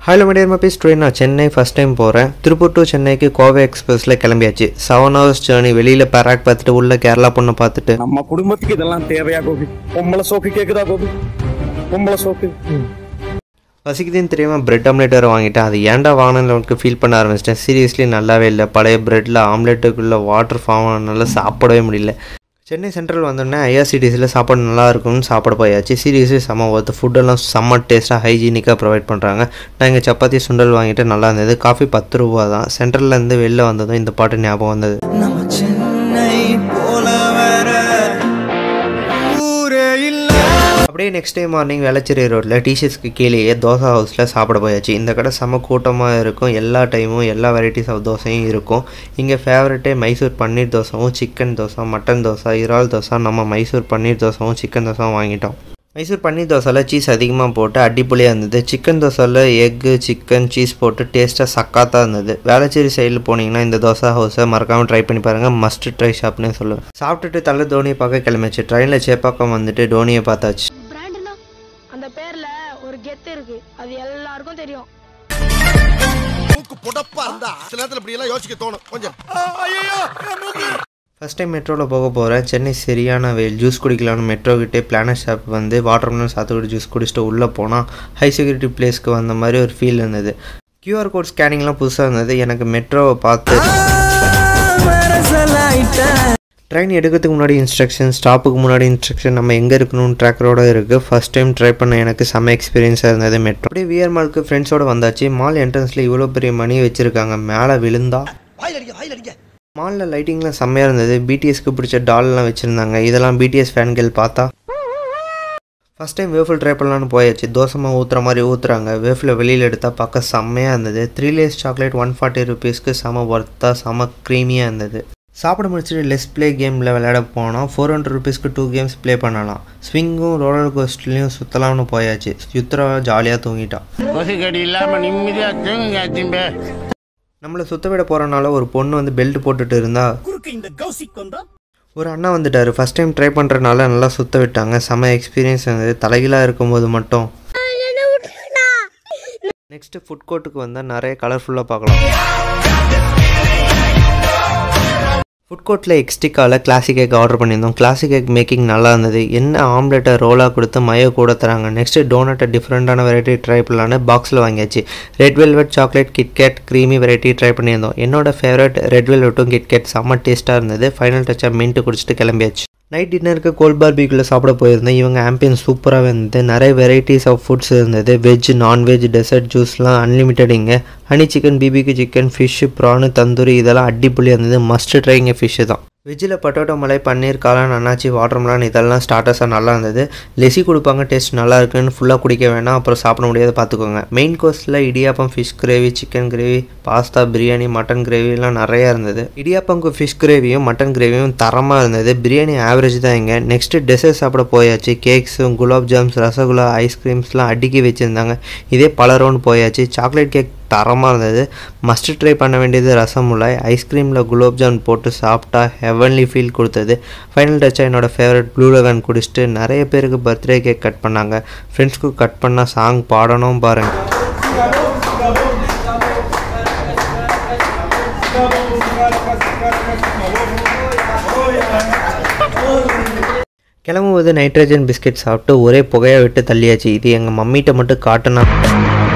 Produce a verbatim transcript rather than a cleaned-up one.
Hello my dear mappies, today நான் Chennai first time போகிறேன். Tiruppur to சென்னைக்கு கோவை எக்ஸ்பிரஸில் கிளம்பியாச்சு. Seven hours journey. வெளியில் பேராக் பார்த்துட்டு உள்ள கேரளா பொண்ணை பார்த்துட்டு நம்ம குடும்பத்துக்கு இதெல்லாம் தேவையா கோபி? பொம்பளை சோக்கு கேட்குதா கோபி? பொம்பளை சோக்கு பசிக்குதுன்னு தெரியாமல் பிரெட் ஆம்லேட் வேறு வாங்கிட்டேன். அது ஏன்டா வாங்கினு எனக்கு ஃபீல் பண்ண ஆரம்பிச்சிட்டேன். சீரியஸ்லி நல்லாவே இல்லை. பழைய பிரெட்டில் ஆம்லேட்டுக்குள்ளே வாட்டர் ஃபார்ம் ஆனதுனால சாப்பிடவே முடியல. சென்னை சென்ட்ரல் வந்தோடனே ஐஆர்சிடிசியில் சாப்பாடு நல்லா இருக்கும்னு சாப்பிட போயாச்சு. சீரியஸ்லி செம்ம ஒர்த்து. ஃபுட்டெல்லாம் செம்ம டேஸ்ட்டாக ஹைஜீனிக்காக ப்ரொவைட் பண்ணுறாங்க. நான் இங்கே சப்பாத்தி சுண்டல் வாங்கிட்டு நல்லா இருந்தது. காஃபி பத்து ரூபா தான். சென்ட்ரல்லேருந்து வெளில வந்ததும் இந்த பாட்டு ஞாபகம் வந்தது. அப்படியே நெக்ஸ்ட் டே மார்னிங் வேளச்சேரி ரோட்டில் டீஷர்ட்ஸ்க்கு கீழேயே தோசை ஹவுஸில் சாப்பிட போயாச்சு. இந்த கடை செம்ம கூட்டமாக இருக்கும். எல்லா டைமும் எல்லா வெரைட்டிஸ் ஆஃப் தோசையும் இருக்கும். இங்கே ஃபேவரட்டே மைசூர் பன்னீர் தோசைவும் சிக்கன் தோசை, மட்டன் தோசை, இறால் தோசை. நம்ம மைசூர் பன்னீர் தோசைவும் சிக்கன் தோசைவும் வாங்கிட்டோம். மைசூர் பன்னீர் தோசையில் சீஸ் அதிகமாக போட்டு அடிப்பொலியாக இருந்தது. சிக்கன் தோசையில் எக்கு சிக்கன் சீஸ் போட்டு டேஸ்ட்டாக சக்காத்தாக இருந்தது. வேளச்சேரி சைடில் போனீங்கன்னா இந்த தோசை ஹவுஸை மறக்காமல் ட்ரை பண்ணி பாருங்கள். மஸ்ட் ட்ரை ஷாப்னே சொல்லுவேன். சாப்பிட்டுட்டு தலை தோனியை பார்க்க கிளம்பிச்சு. ட்ரெயினில் சேப்பாக்கம் வந்துட்டு டோனியை பார்த்தாச்சு. அந்த பேர்ல ஒரு கெத்து இருக்கு, அது எல்லாருக்கும் தெரியும். ஃபர்ஸ்ட் டைம் மெட்ரோவில் போக போகிறேன். சென்னை சரியான வெயில். ஜூஸ் குடிக்கலான்னு மெட்ரோ கிட்டே பிளானட் ஷாப் வந்து வாட்டர்மெலன் சாத்துக்குடி ஜூஸ் குடிச்சிட்டு உள்ளே போனால் ஹை செக்யூரிட்டி பிளேஸ்க்கு வந்த மாதிரி ஒரு ஃபீல் இருந்தது. கியூஆர் கோட் ஸ்கேனிங்லாம் புதுசாக இருந்தது. எனக்கு மெட்ரோவை பார்த்து ட்ரெயின் எடுக்கிறதுக்கு முன்னாடி இன்ஸ்ட்ரக்ஷன், ஸ்டாப்புக்கு முன்னாடி இன்ஸ்ட்ரக்ஷன், நம்ம எங்கே இருக்கணும்னு ட்ராக்கரோடு இருக்குது. ஃபஸ்ட் டைம் ட்ரை பண்ண எனக்கு செம்ம எக்ஸ்பீரியன்ஸாக இருந்தது மெட்ரோ. அப்படியே விஆர் மாலுக்கு ஃப்ரெண்ட்ஸோடு வந்தாச்சு. மால் என்ட்ரன்ஸில் இவ்வளோ பெரிய மணி வச்சுருக்காங்க. மேலே விழுந்தா மாலில் லைட்டிங்லாம் செம்மையாக இருந்தது. பிடிஎஸ்க்கு பிடிச்ச டால்லாம் வச்சுருந்தாங்க. இதெல்லாம் பிடிஎஸ் ஃபேன்கள் பார்த்தா ஃபஸ்ட் டைம் வேஃபில் ட்ரை பண்ணலான்னு போயாச்சு. தோசைமாக ஊற்றுற மாதிரி ஊற்றுறாங்க. வேஃபில் வெளியில் எடுத்தால் பார்க்க செம்மையாக இருந்தது. Three layers chocolate one forty ருபீஸ்க்கு செம ஒர்த்தாக செம க்ரீமியாக இருந்தது. சாப்பிட முடிச்சுட்டு லெஸ் ப்ளே கேமில் விளையாட போனால் ஃபோர் ஹண்ட்ரட் ருபீஸ்க்கு டூ கேம்ஸ் ப்ளே பண்ணலாம். ஸ்விங்கும் ரோலர் கோஸ்ட்லேயும் சுற்றலாம்னு போயாச்சு. சுற்றுறா ஜாலியாக தூங்கிட்டான். நம்மளை சுத்த விட போகிறனால ஒரு பொண்ணு வந்து பெல்ட் போட்டுட்டு இருந்தா ஒரு அண்ணா வந்துட்டார். ஃபஸ்ட் டைம் ட்ரை பண்ணுறதுனால நல்லா சுத்த விட்டாங்க. செம்ம எக்ஸ்பீரியன்ஸ் இருந்தது. தலைகீழாக இருக்கும்போது மட்டும். நெக்ஸ்ட்டு ஃபுட் கோர்ட்டுக்கு வந்தால் நிறைய கலர்ஃபுல்லாக பார்க்கலாம். ஃபுட் கோர்ட்டில் எக்ஸ்டிக்காவில் கிளாசிக் கேக் ஆர்டர் பண்ணியிருந்தோம். கிளாசிக் கேக் மேக்கிங் நல்லா இருந்தது. என்ன ஆம்லெட்டை ரோலாக கொடுத்து மயோ கூட தராங்க. நெக்ஸ்ட்டு டோனட்டை டிஃப்ரெண்ட்டான வெரைட்டி ட்ரை பண்ணலான்னு பாக்ஸில் வாங்கியாச்சு. Red velvet chocolate KitKat creamy variety try பண்ணியிருந்தோம். என்னோட ஃபேவரட் ரெட் வெல்வெட்டும் கிட்கேட் செம்ம டேஸ்ட்டாக இருந்தது. ஃபைனல் டச்சாக மின்ட்டு குடிச்சிட்டு கிளம்பியாச்சு. நைட் டின்னருக்கு கோல்ட் பார்பிக்யூவில் சாப்பிட போயிருந்தேன். இவங்க ஆம்பியன்ஸ் சூப்பராகவே இருந்தது. நிறைய வெரைட்டிஸ் ஆஃப் ஃபுட்ஸ் இருந்தது. வெஜ், நான்வெஜ், டெசர்ட், ஜூஸ்லாம் அன்லிமிட்டடிங்க. ஹனி சிக்கன், பிபிக்கு சிக்கன், ஃபிஷ்ஷு, ப்ரானு, தந்தூரி இதெல்லாம் அடிப்பொலியாக இருந்தது. மஸ்ட் ட்ரைங்க ஃபிஷ்ஷு தான். வெஜ்ஜில் பொட்டேட்டோ மலை, பன்னீர், காளான், அன்னாச்சி, வாட்டர்மெலான் இதெல்லாம் ஸ்டார்டர்ஸாக நல்லா இருந்தது. லெசி கொடுப்பாங்க. டேஸ்ட் நல்லா இருக்குன்னு ஃபுல்லாக குடிக்க வேணாம், அப்புறம் சாப்பிட முடியாது பார்த்துக்கோங்க. மெயின் கோர்ஸில் idiyappam, fish gravy, chicken gravy, pasta, biryani, mutton கிரேவிலாம் நிறையா இருந்தது. இடியாப்பம்க்கு ஃபிஷ் கிரேவியும் மட்டன் கிரேவியும் தரமாக இருந்தது. பிரியாணி ஆவரேஜ் தான் இங்கே. நெக்ஸ்ட்டு டெசர்ட் சாப்பிட போயாச்சு. கேக்ஸும் குலாப் ஜாம்ஸ், ரசகுல்லா, ஐஸ்கிரீம்ஸ்லாம் அடுக்கி வச்சுருந்தாங்க. இதே பல ரவுண்ட் போயாச்சு. சாக்லேட் கேக் தரமாக இருந்தது. மஸ்ட் ட்ரை பண்ண வேண்டியது ரசமுலாய். ஐஸ்கிரீமில் குலோப்ஜாம் போட்டு சாப்பிட்டா ஹெவன்லி ஃபீல் கொடுத்தது. ஃபைனல் டச்சாக என்னோடய ஃபேவரட் ப்ளூ லெகன் குடிச்சிட்டு நிறைய பேருக்கு பர்த்டே கேக் கட் பண்ணாங்க. ஃப்ரெண்ட்ஸ்க்கு கட் பண்ணால் சாங் பாடணும் பாருங்கள். கிளம்பும்போது நைட்ரஜன் பிஸ்கெட் சாப்பிட்டு ஒரே புகையை விட்டு தள்ளியாச்சு. இது எங்கள் மம்மிகிட்ட மட்டும் காட்டினா